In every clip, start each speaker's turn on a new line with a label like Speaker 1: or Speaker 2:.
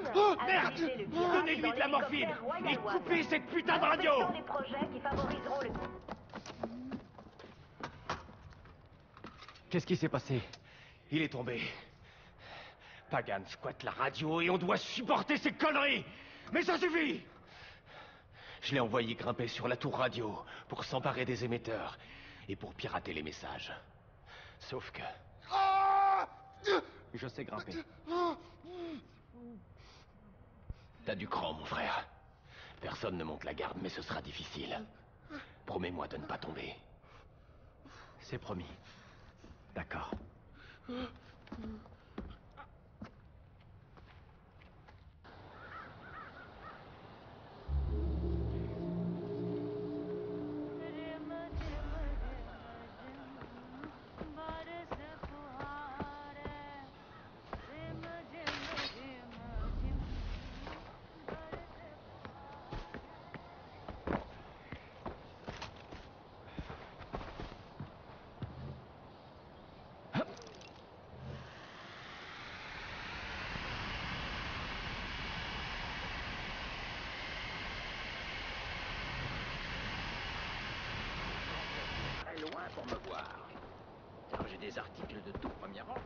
Speaker 1: Oh merde! Donnez-lui de la morphine et coupez cette putain de radio!
Speaker 2: Des projets qui favoriseront le...
Speaker 1: Qu'est-ce qui s'est passé? Il est tombé. Pagan squatte la radio et on doit supporter ces conneries! Mais ça suffit! Je l'ai envoyé grimper sur la tour radio pour s'emparer des émetteurs et pour pirater les messages. Sauf que... Je sais grimper. T'as du cran, mon frère. Personne ne monte la garde, mais ce sera difficile. Promets-moi de ne pas tomber. C'est promis. D'accord.
Speaker 3: Loin pour me voir. Car j'ai des articles de tout premier rang.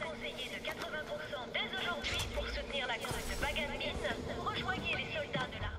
Speaker 2: Versez la taxe conseillée de 80% dès aujourd'hui pour soutenir la cause de Pagan Min. Rejoignez les soldats de la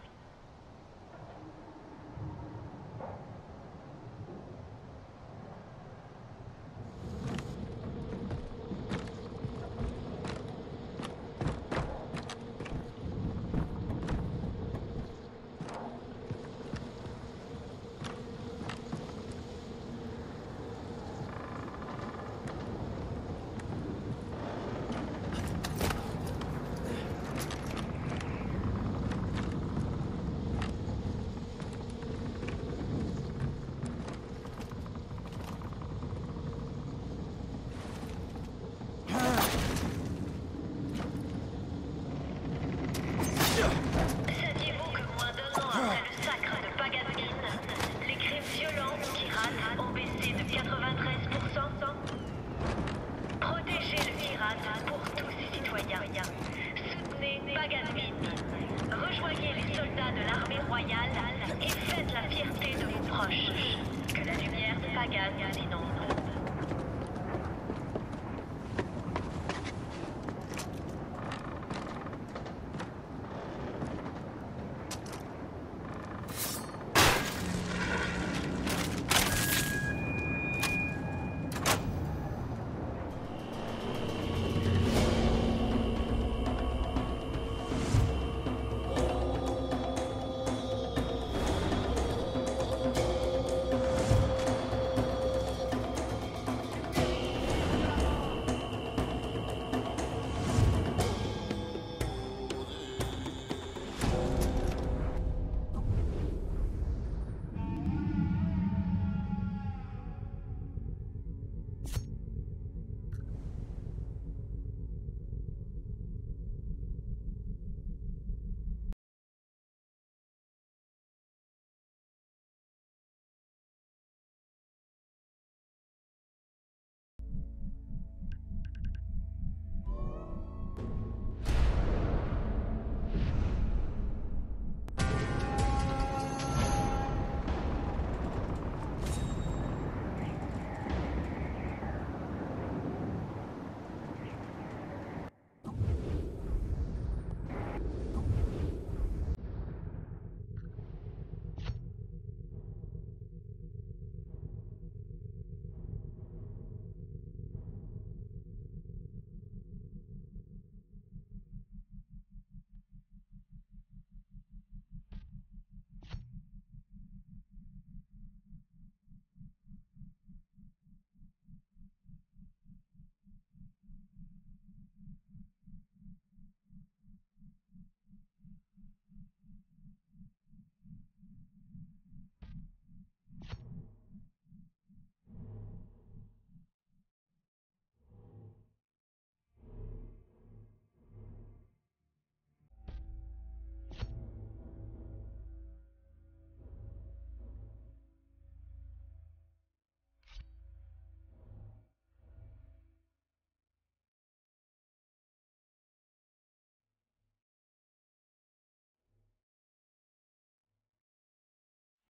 Speaker 2: gaz imminente.